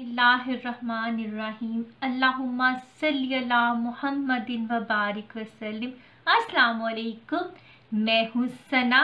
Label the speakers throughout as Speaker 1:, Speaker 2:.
Speaker 1: बिस्मिल्लाहिर्रहमानिर्रहीम अल्लाहुम्मा सल्ली अला मुहम्मदिन व बारिक वसल्लिम। अस्सलाम वालेकुम। मैं हूँ सना।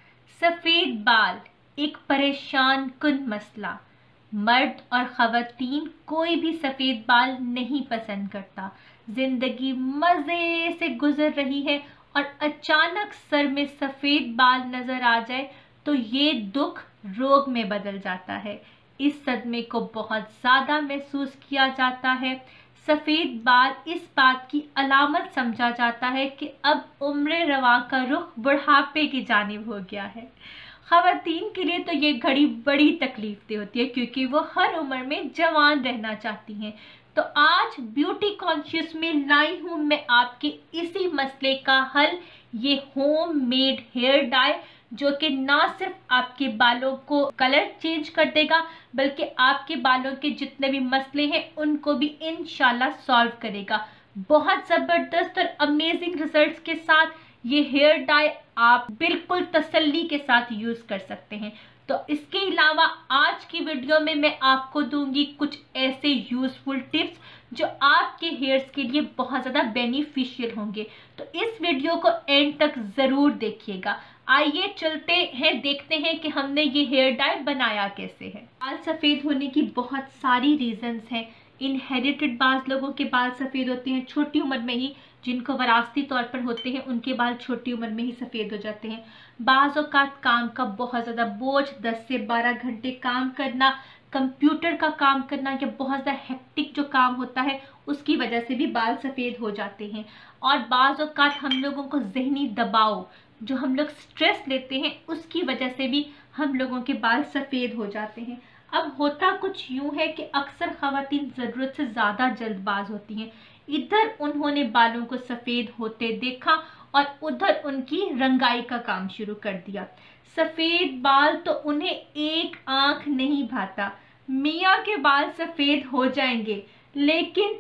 Speaker 1: सफ़ेद बाल एक परेशान कुन मसला। मर्द और ख़वातीन कोई भी सफ़ेद बाल नहीं पसंद करता। ज़िंदगी मज़े से गुजर रही है और अचानक सर में सफ़ेद बाल नज़र आ जाए तो ये दुख रोग में बदल जाता है। इस सदमे को बहुत ज़्यादा महसूस किया जाता है। सफ़ेद बाल इस बात की अलामत समझा जाता है कि अब उम्र रवा का रुख बुढ़ापे की जानिब हो गया है। ख़वातीन के लिए तो ये घड़ी बड़ी तकलीफ दे होती है क्योंकि वो हर उम्र में जवान रहना चाहती हैं। तो आज ब्यूटी कॉन्शियस में लाई हूँ मैं आपके इसी मसले का हल, ये होम मेड हेयर डाई, जो कि ना सिर्फ आपके बालों को कलर चेंज कर देगा बल्कि आपके बालों के जितने भी मसले हैं उनको भी इंशाल्लाह सॉल्व करेगा। बहुत ज़बरदस्त और अमेजिंग रिजल्ट्स के साथ ये हेयर डाई आप बिल्कुल तसल्ली के साथ यूज़ कर सकते हैं। तो इसके अलावा आज की वीडियो में मैं आपको दूंगी कुछ ऐसे यूज़फुल टिप्स जो आपके हेयर्स के लिए बहुत ज़्यादा बेनिफिशियल होंगे। तो इस वीडियो को एंड तक ज़रूर देखिएगा। आइए चलते हैं, देखते हैं कि हमने ये हेयर डाई बनाया कैसे है। बाल सफ़ेद होने की बहुत सारी रीजंस हैं। इनहेरिटेड बाज़ लोगों के बाल सफ़ेद होते हैं छोटी उम्र में ही, जिनको वरासती तौर पर होते हैं उनके बाल छोटी उम्र में ही सफ़ेद हो जाते हैं। बाज़ औक़ात काम का बहुत ज़्यादा बोझ, 10 से 12 घंटे काम करना, कंप्यूटर का काम करना या बहुत ज़्यादा हेक्टिक जो काम होता है उसकी वजह से भी बाल सफ़ेद हो जाते हैं। और बाज़ औक़ात हम लोगों को ज़हनी दबाव, जो हम लोग स्ट्रेस लेते हैं, उसकी वजह से भी हम लोगों के बाल सफ़ेद हो जाते हैं। अब होता कुछ यूँ है कि अक्सर ख़वातीन ज़रूरत से ज़्यादा जल्दबाज होती हैं। इधर उन्होंने बालों को सफ़ेद होते देखा और उधर उनकी रंगाई का काम शुरू कर दिया। सफ़ेद बाल तो उन्हें एक आंख नहीं भाता। मियाँ के बाल सफ़ेद हो जाएंगे लेकिन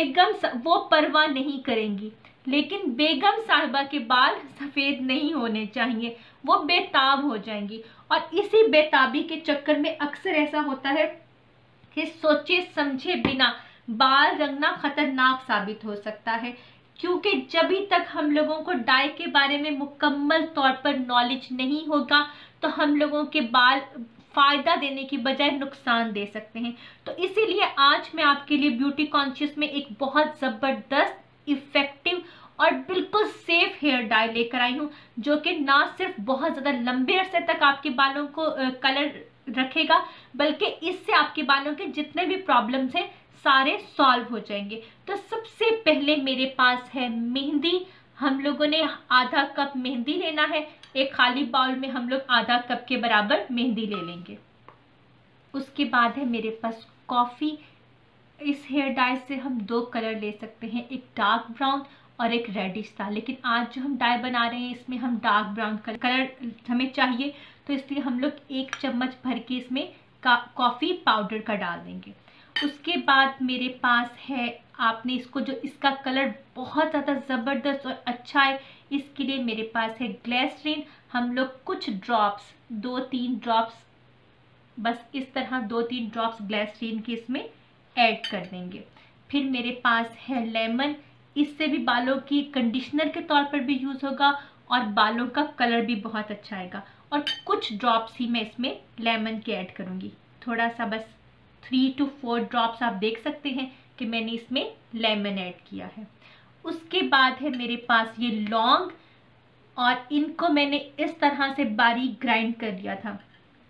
Speaker 1: वो परवाह नहीं करेंगी, लेकिन बेगम साहिबा के बाल सफ़ेद नहीं होने चाहिए, वो बेताब हो जाएंगी। और इसी बेताबी के चक्कर में अक्सर ऐसा होता है कि सोचे समझे बिना बाल रंगना खतरनाक साबित हो सकता है, क्योंकि जब तक हम लोगों को डाई के बारे में मुकम्मल तौर पर नॉलेज नहीं होगा तो हम लोगों के बाल फ़ायदा देने की बजाय नुकसान दे सकते हैं। तो इसीलिए आज मैं आपके लिए ब्यूटी कॉन्शियस में एक बहुत ज़बरदस्त, इफ़ेक्टिव और बिल्कुल सेफ हेयर डाई लेकर आई हूँ, जो कि ना सिर्फ बहुत ज़्यादा लंबे अरसे तक आपके बालों को कलर रखेगा बल्कि इससे आपके बालों के जितने भी प्रॉब्लम्स हैं सारे सॉल्व हो जाएंगे। तो सबसे पहले मेरे पास है मेहंदी। हम लोगों ने आधा कप मेहंदी लेना है। एक खाली बाउल में हम लोग आधा कप के बराबर मेहंदी ले लेंगे। उसके बाद है मेरे पास कॉफ़ी। इस हेयर डाई से हम दो कलर ले सकते हैं, एक डार्क ब्राउन और एक रेडिश था, लेकिन आज जो हम डाई बना रहे हैं इसमें हम डार्क ब्राउन कलर हमें चाहिए, तो इसलिए हम लोग 1 चम्मच भर के इसमें कॉफ़ी पाउडर का डाल देंगे। उसके बाद मेरे पास है, आपने इसको जो इसका कलर बहुत ज़्यादा ज़बरदस्त और अच्छा है, इसके लिए मेरे पास है ग्लिसरीन। हम लोग कुछ ड्रॉप्स, 2-3 ड्रॉप्स, बस इस तरह 2-3 ड्रॉप्स ग्लिसरीन के इसमें ऐड कर देंगे। फिर मेरे पास है लेमन। इससे भी बालों की कंडीशनर के तौर पर भी यूज़ होगा और बालों का कलर भी बहुत अच्छा आएगा। और कुछ ड्रॉप्स ही मैं इसमें लेमन के ऐड करूँगी, थोड़ा सा, बस 3 to 4 ड्रॉप्स आप देख सकते हैं कि मैंने इसमें लेमन ऐड किया है। उसके बाद है मेरे पास ये लौंग, और इनको मैंने इस तरह से बारीक ग्राइंड कर लिया था।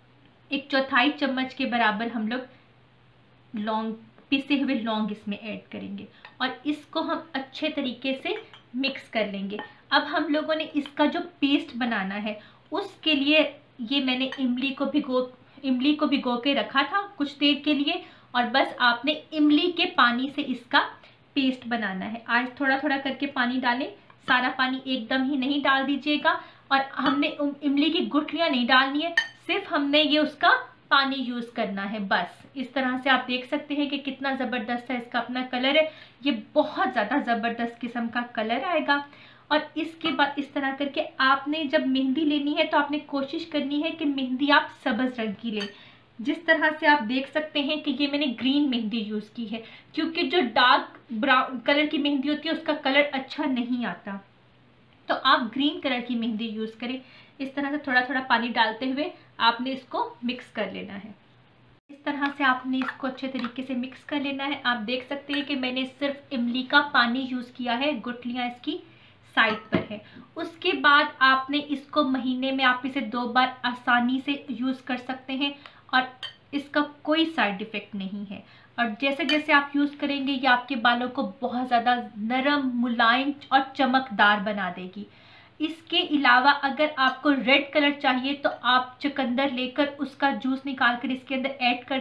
Speaker 1: 1/4 चम्मच के बराबर हम लोग लौंग, पिसे हुए लौंग इसमें ऐड करेंगे और इसको हम अच्छे तरीके से मिक्स कर लेंगे। अब हम लोगों ने इसका जो पेस्ट बनाना है उसके लिए ये मैंने इमली को भिगो के रखा था कुछ देर के लिए, और बस आपने इमली के पानी से इसका पेस्ट बनाना है। आज थोड़ा थोड़ा करके पानी डालें, सारा पानी एकदम ही नहीं डाल दीजिएगा। और हमने इमली की गुठलियाँ नहीं डालनी है, सिर्फ हमने ये उसका पानी यूज़ करना है। बस इस तरह से आप देख सकते हैं कि कितना ज़बरदस्त है इसका अपना कलर है। ये बहुत ज़्यादा ज़बरदस्त किस्म का कलर आएगा। और इसके बाद इस तरह करके आपने जब मेहंदी लेनी है तो आपने कोशिश करनी है कि मेहंदी आप सब्ज़ रंग की लें। जिस तरह से आप देख सकते हैं कि ये मैंने ग्रीन मेहंदी यूज़ की है, क्योंकि जो डार्क ब्राउन कलर की मेहंदी होती है उसका कलर अच्छा नहीं आता, तो आप ग्रीन कलर की मेहंदी यूज़ करें। इस तरह से थोड़ा थोड़ा पानी डालते हुए आपने इसको मिक्स कर लेना है। इस तरह से आपने इसको अच्छे तरीके से मिक्स कर लेना है। आप देख सकते हैं कि मैंने सिर्फ इमली का पानी यूज़ किया है, गुठलियाँ इसकी साइड पर है। उसके बाद आपने इसको महीने में आप इसे 2 बार आसानी से यूज़ कर सकते हैं और इसका कोई साइड इफ़ेक्ट नहीं है। और जैसे जैसे आप यूज़ करेंगे ये आपके बालों को बहुत ज़्यादा नरम, मुलायम और चमकदार बना देगी। इसके अलावा अगर आपको रेड कलर चाहिए तो आप चुकंदर लेकर उसका जूस निकाल कर इसके अंदर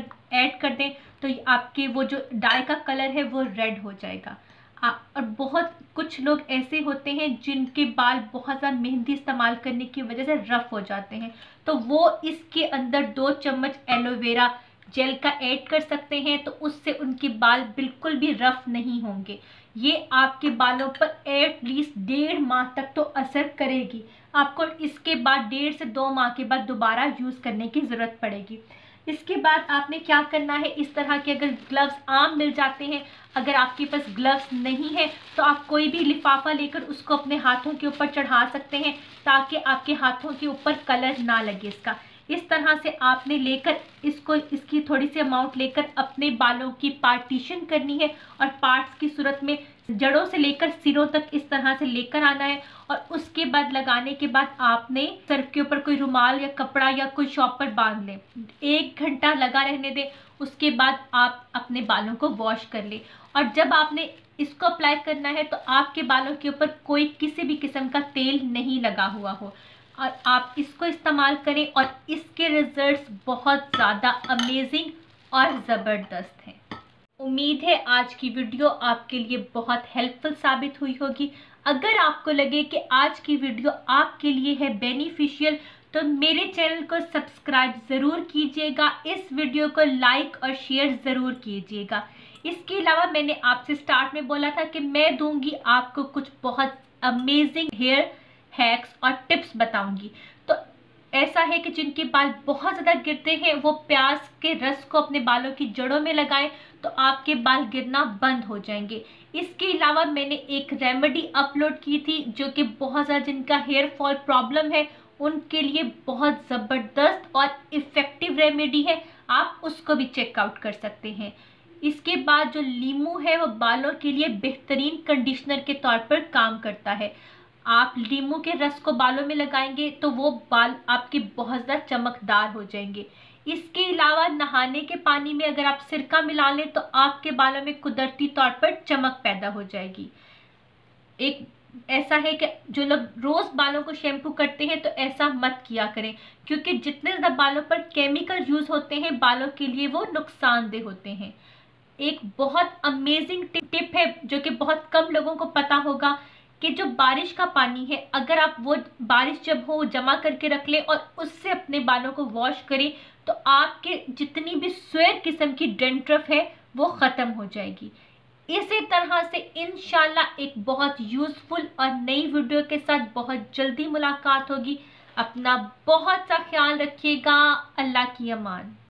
Speaker 1: ऐड कर दें, तो आपके वो जो डाई का कलर है वो रेड हो जाएगा। और बहुत कुछ लोग ऐसे होते हैं जिनके बाल बहुत ज़्यादा मेहंदी इस्तेमाल करने की वजह से रफ़ हो जाते हैं, तो वो इसके अंदर 2 चम्मच एलोवेरा जेल का ऐड कर सकते हैं, तो उससे उनके बाल बिल्कुल भी रफ़ नहीं होंगे। ये आपके बालों पर एटलीस्ट 1.5 माह तक तो असर करेगी। आपको इसके बाद 1.5 से 2 माह के बाद दोबारा यूज़ करने की ज़रूरत पड़ेगी। इसके बाद आपने क्या करना है, इस तरह के अगर ग्लव्स आम मिल जाते हैं, अगर आपके पास ग्लव्स नहीं है तो आप कोई भी लिफाफा लेकर उसको अपने हाथों के ऊपर चढ़ा सकते हैं, ताकि आपके हाथों के ऊपर कलर ना लगे इसका। इस तरह से आपने लेकर इसकी थोड़ी सी अमाउंट लेकर अपने बालों की पार्टीशन करनी है और पार्ट्स की सूरत में जड़ों से लेकर सिरों तक इस तरह से लेकर आना है। और उसके बाद लगाने के बाद आपने सर के ऊपर कोई रुमाल या कपड़ा या कोई शॉपर बांध लें, 1 घंटा लगा रहने दें। उसके बाद आप अपने बालों को वॉश कर लें। और जब आपने इसको अप्लाई करना है तो आपके बालों के ऊपर कोई किसी भी किस्म का तेल नहीं लगा हुआ हो, और आप इसको इस्तेमाल करें और इसके रिजल्ट्स बहुत ज़्यादा अमेजिंग और ज़बरदस्त हैं। उम्मीद है आज की वीडियो आपके लिए बहुत हेल्पफुल साबित हुई होगी। अगर आपको लगे कि आज की वीडियो आपके लिए है बेनिफिशियल, तो मेरे चैनल को सब्सक्राइब ज़रूर कीजिएगा, इस वीडियो को लाइक और शेयर ज़रूर कीजिएगा। इसके अलावा मैंने आपसे स्टार्ट में बोला था कि मैं दूंगी आपको कुछ बहुत अमेजिंग हेयर हैक्स और टिप्स बताऊंगी। तो ऐसा है कि जिनके बाल बहुत ज़्यादा गिरते हैं वो प्याज के रस को अपने बालों की जड़ों में लगाएं, तो आपके बाल गिरना बंद हो जाएंगे। इसके अलावा मैंने एक रेमेडी अपलोड की थी जो कि बहुत ज़्यादा जिनका हेयर फॉल प्रॉब्लम है उनके लिए बहुत ज़बरदस्त और इफ़ेक्टिव रेमेडी है, आप उसको भी चेकआउट कर सकते हैं। इसके बाद जो लीमू है वो बालों के लिए बेहतरीन कंडीशनर के तौर पर काम करता है। आप लीमू के रस को बालों में लगाएंगे तो वो बाल आपके बहुत ज़्यादा चमकदार हो जाएंगे। इसके अलावा नहाने के पानी में अगर आप सिरका मिला लें तो आपके बालों में कुदरती तौर पर चमक पैदा हो जाएगी। एक ऐसा है कि जो लोग रोज़ बालों को शैम्पू करते हैं तो ऐसा मत किया करें, क्योंकि जितने ज़्यादा बालों पर केमिकल यूज़ होते हैं बालों के लिए वो नुकसानदेह होते हैं। एक बहुत अमेजिंग टिप है जो कि बहुत कम लोगों को पता होगा कि जो बारिश का पानी है, अगर आप वो बारिश जब हो जमा करके रख लें और उससे अपने बालों को वॉश करें तो आपके जितनी भी स्वेर किस्म की डेंड्रफ है वो ख़त्म हो जाएगी। इसी तरह से इंशाल्लाह एक बहुत यूज़फुल और नई वीडियो के साथ बहुत जल्दी मुलाकात होगी। अपना बहुत सा ख्याल रखिएगा। अल्लाह की अमान।